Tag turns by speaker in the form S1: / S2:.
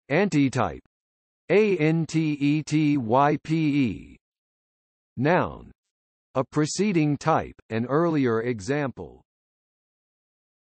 S1: Antetype. Antetype. Noun. A preceding type, an earlier example.